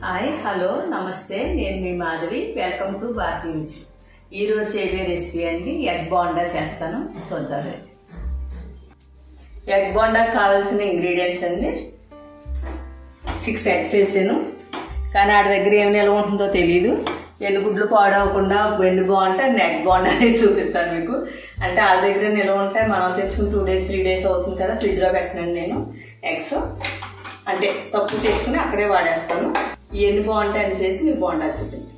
Hi hello నమస్తే నేను మీ మాధవి వెల్కమ్ టు భారతీ రుచి ఈరోజు చేయబోయే రెసిపీ అండి ఎగ్ బోండా చేస్తాను చూద్దాం ఎగ్ బోండా కావాల్సిన ఇంగ్రీడియంట్స్ అండి 6 eggs వేసాను కానీ ఆడి దగ్గర ఏమి నిల్వ ఉంటుందో తెలియదు ఎన్ని గుడ్లు పాడవకుండా వెండి బాగుంటే ఎగ్ బోండా అనేది చూపిస్తాను మీకు అంటే వాళ్ళ దగ్గర నిల్వ ఉంటే మనం తెచ్చుకుని 2 days 3 days అవుతుంది కదా ఫ్రిడ్జ్లో పెట్టినాను నేను ఎగ్స్ అంటే తక్కువ చేసుకుని అక్కడే వాడేస్తాను ఎన్ని బాగుంటాయి అని చేసి మీకు బోండా చూపించి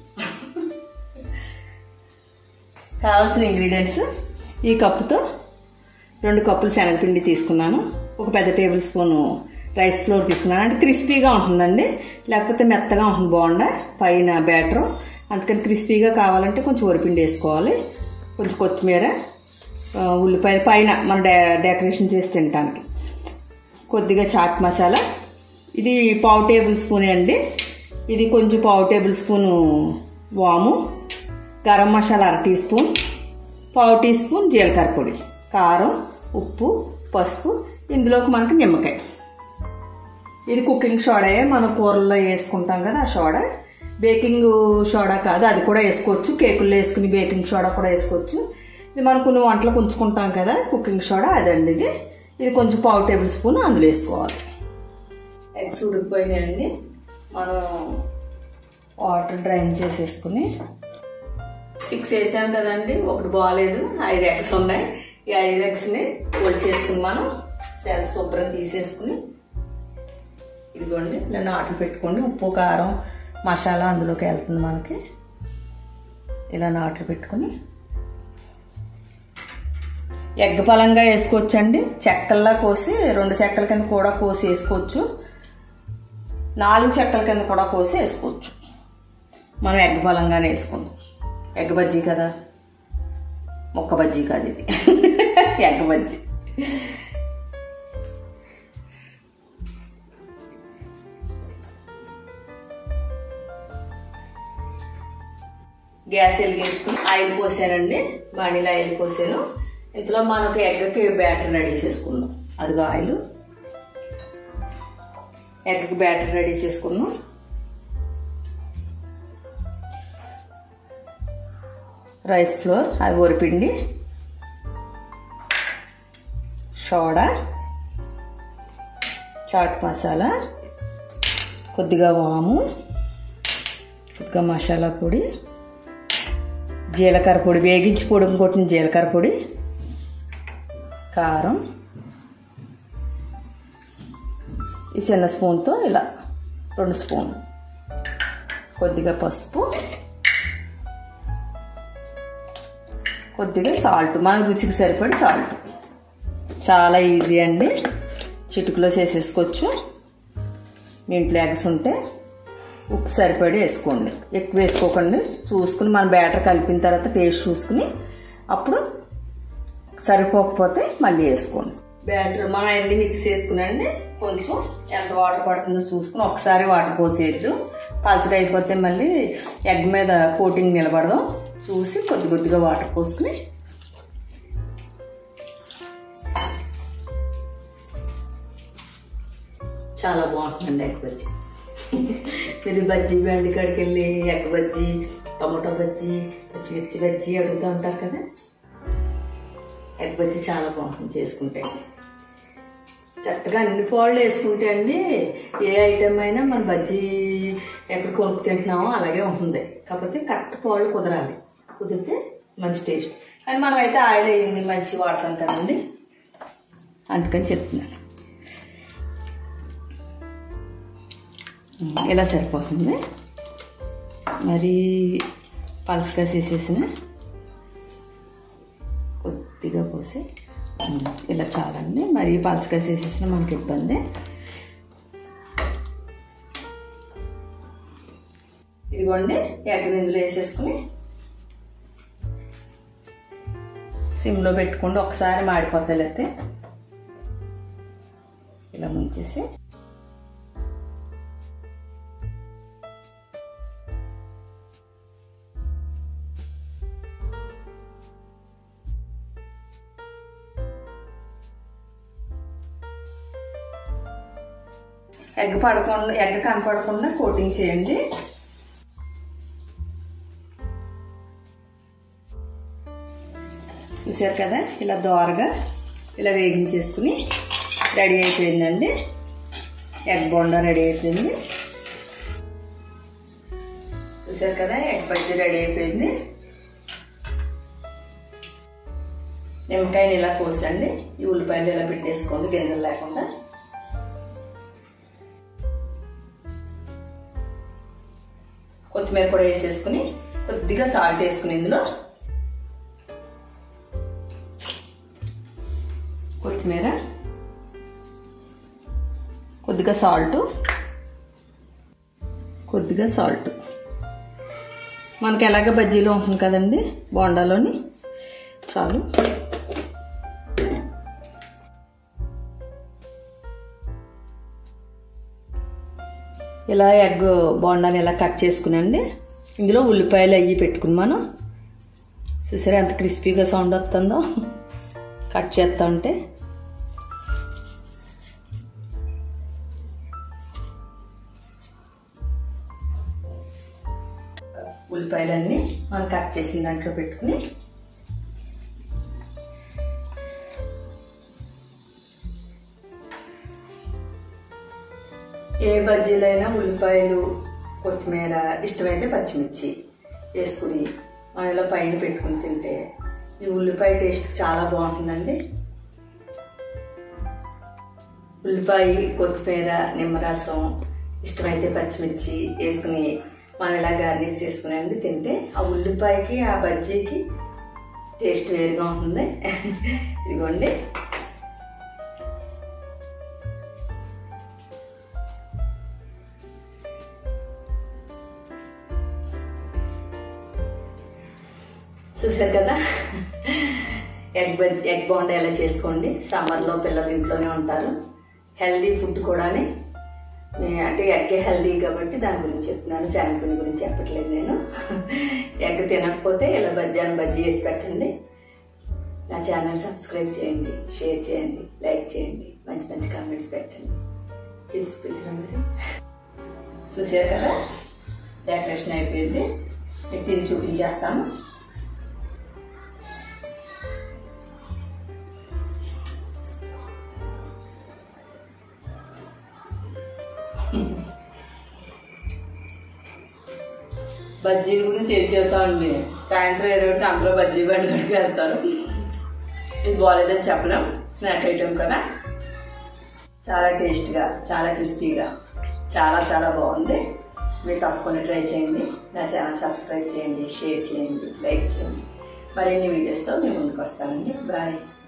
కావాల్సిన ఇంగ్రీడియంట్స్ ఈ కప్పుతో 2 కప్పులు శనగపిండి తీసుకున్నాను ఒక పెద్ద టేబుల్ స్పూన్ రైస్ ఫ్లోర్ తీసుకున్నాను అంటే క్రిస్పీగా ఉంటుందండి లేకపోతే మెత్తగా ఉంటుంది బోండా పైన బ్యాటర్ అందుకని క్రిస్పీగా కావాలంటే కొంచెం వరిపిండి వేసుకోవాలి కొంచెం కొత్తిమీర ఉల్లిపాయలు పైన మనం డెకరేషన్ చేసి తినడానికి కొద్దిగా చాట్ మసాలా ఇది 1/2 టేబుల్ స్పూన్ అండి ఇది కొంచెం 1/2 టేబుల్ స్పూన్ వాము garam masala 1/2 teaspoon 1/2 teaspoon జీలకర్ర పొడి కారం ఉప్పు పసుపు ఇందులోకి మనకి నిమ్మకాయ ఇది కుకింగ్ సోడా మనం కూరల్లో వేసుకుంటాం కదా ఆ సోడా బేకింగ్ సోడా కాదు అది కూడా వేసుకోవచ్చు కేకుల్లో వేసుకుని బేకింగ్ సోడా కూడా వేసుకోవచ్చు ఇది మనం కొన్ని వంటలకు ఉంచుకుంటాం కదా కుకింగ్ సోడా అదండి ఇది కొంచెం 1/2 టేబుల్ స్పూన్ అందులో వేసుకోవాలి ఎగ్స్ ఉడికిపోయినాయండి మనం వాటర్ డ్రైన్ చేసేసుకుని 6 వేసాను కదండి ఒకటి బాగాలేదు 5 eggs ఉన్నాయి ఈ 5 eggsని ఫోల్డ్ చేసుకుని మనం సెల్స్ శుభ్రం తీసేసుకుని ఇదిగోండి ఇలా నాట్లు పెట్టుకోండి ఉప్పు కారం మసాలా అందులోకి వెళ్తుంది మనకి ఇలా నాట్లు పెట్టుకుని ఎగ్ పలంగా వేసుకోవచ్చండి చెక్కల్లా కోసి 2 చెక్కల కింద కూడా కోసి వేసుకోవచ్చు 4 చెక్కల కింద కూడా కోసి వేసుకోవచ్చు మనం ఎగ్ పలంగానే వేసుకుందాం ఎగ్ బజ్జీ కదా మొక్క బజ్జీ కాదు ఇది ఎగ్ బజ్జీ గ్యాస్ వెలిగించుకుని ఆయిల్ పోసానండి బాణీలో ఆయిల్ పోసాను ఇందులో మనకు ఎగ్కి బ్యాటర్ రెడీ చేసుకుందాం అదిగో ఆయిల్ ఎగ్కి బ్యాటర్ రెడీ చేసుకున్నాం రైస్ ఫ్లోర్ అది వరిపిండి సోడా చాట్ మసాలా కొద్దిగా వాము కొద్దిగా మసాలా పొడి జీలకర్ర పొడి వేగించి పొడి కొట్టిన జీలకర్ర పొడి కారం ఈ చిన్న స్పూన్తో ఇలా 2 స్పూన్లు కొద్దిగా పసుపు కొద్దిగా సాల్ట్ మన రుచికి సరిపడి సాల్ట్ చాలా ఈజీ అండి చిటికలో చేసేసుకోవచ్చు మీ ఇంట్లో ఎగ్స్ ఉంటే ఉప్పు సరిపడి వేసుకోండి ఎక్కువ వేసుకోకండి చూసుకుని మన బ్యాటర్ కలిపిన తర్వాత టేస్ట్ చూసుకుని అప్పుడు సరిపోకపోతే మళ్ళీ వేసుకోండి బ్యాటర్ మనం అన్ని మిక్స్ చేసుకునండి కొంచెం ఎంత వాటర్ పడుతుందో చూసుకుని ఒకసారి వాటర్ పోసేయద్దు పలచగా అయిపోతే మళ్ళీ ఎగ్ మీద కోటింగ్ నిలబడదు చూసి కొద్దిగా వాటర్ పోసుకుని చాలా బాగుంటుందండి ఎగ్ బజ్జీ మీరు బజ్జీ బండి కాడికి వెళ్ళి ఎగ్ బజ్జీ టమాటో బజ్జీ పచ్చిమిర్చి బజ్జీ అడుగుతూ ఉంటారు కదా ఎగ్ బజ్జీ చాలా బాగుంటుంది చేసుకుంటే చక్కగా అన్ని పాళ్ళు వేసుకుంటే అండి ఏ ఐటమ్ అయినా మన బజ్జీ ఎక్కడ కొనుక్కు తింటున్నామో అలాగే ఉంటుంది కాకపోతే కరెక్ట్ పాళ్ళు కుదరాలి కుదిరితే మంచి టేస్ట్ కానీ మనం అయితే ఆయిల్ అయ్యింది మంచి వాడతాం కదండి అందుకని చెప్తున్నాను ఇలా సరిపోతుంది మరి పలసగా చేసేసిన కొద్దిగా పోసి ఇలా చాలండి మరి పలసగా చేసేసిన మనకి ఇబ్బంది ఇదిగోండి ఎగ్ ఇందులో వేసేసుకుని సిమ్లో పెట్టుకోండి ఒకసారి మాడిపోతాయి అయితే ఇలా ముంచేసి ఎగ్ కనపడకుండా కోటింగ్ చేయండి. చూసారు కదా, ఇలా దోరగా ఇలా వేగించేసుకుని రెడీ అయిపోయిందండి. ఎగ్ బోండా రెడీ అయిపోయింది. చూసారు కదా, ఎగ్ బజ్జీ రెడీ అయిపోయింది. నిమ్మకాయని ఇలా కోసండి, ఈ ఉల్లిపాయలు ఇలా పెట్టేసుకోండి గింజలు లేకుండా. కొత్తిమీర కూడా వేసేసుకుని కొద్దిగా సాల్ట్ వేసుకుని ఇందులో కొత్తిమీర, కొద్దిగా సాల్ట్ మనకి ఎలాగ బజ్జీలో ఉంటుంది కదండి బోండాలోని, చాలు. ఇలా ఎగ్ బోండాని ఇలా కట్ చేసుకునండి. ఇందులో ఉల్లిపాయలు అయ్యి పెట్టుకుని మనం చూసారా ఎంత క్రిస్పీగా సౌండ్ వస్తుందో కట్ చేస్తా ఉంటే. ఉల్లిపాయలన్నీ మనం కట్ చేసిన దాంట్లో పెట్టుకుని ఏ బజ్జీలైనా ఉల్లిపాయలు, కొత్తిమీర, ఇష్టమైతే పచ్చిమిర్చి వేసుకుని మనం ఇలా పైన పెట్టుకుని తింటే ఈ ఉల్లిపాయ టేస్ట్ చాలా బాగుంటుందండి. ఉల్లిపాయ, కొత్తిమీర, నిమ్మరసం, ఇష్టమైతే పచ్చిమిర్చి వేసుకుని మనం ఇలా గార్నిష్ చేసుకుని తింటే ఆ ఉల్లిపాయకి ఆ బజ్జీకి టేస్ట్ వేరుగా ఉంటుంది. ఇదిగోండి, చూసారు కదా, ఎగ్ బోండా ఎలా చేసుకోండి. సమ్మర్లో పిల్లలు ఇంట్లోనే ఉంటారు, హెల్దీ ఫుడ్ కూడా. అంటే ఎగ్ హెల్దీ కాబట్టి దాని గురించి చెప్తున్నాను, శనగపిండి గురించి చెప్పట్లేదు నేను. ఎగ్ తినకపోతే ఇలా బజ్జీ వేసి పెట్టండి. నా ఛానల్ సబ్స్క్రైబ్ చేయండి, షేర్ చేయండి, లైక్ చేయండి, మంచి మంచి కామెంట్స్ పెట్టండి. చూపించడం మరి చూసారు కదా, డెకరేషన్ అయిపోయింది. మీకు తిని చూపించేస్తాను. బజ్జీల గురించి ఏం చెబుతామండి, సాయంత్రం 20 అందులో బజ్జీ బండి గడికి వెళ్తారు. ఇది బాగాలేదని చెప్పలేం, స్నాక్ ఐటెం కదా. చాలా టేస్ట్గా, చాలా క్రిస్పీగా, చాలా చాలా బాగుంది. మీరు తప్పకుండా ట్రై చేయండి. నా ఛానల్ సబ్స్క్రైబ్ చేయండి, షేర్ చేయండి, లైక్ చేయండి. మరిన్ని వీడియోస్తో నేను ముందుకు వస్తానండి. బాయ్.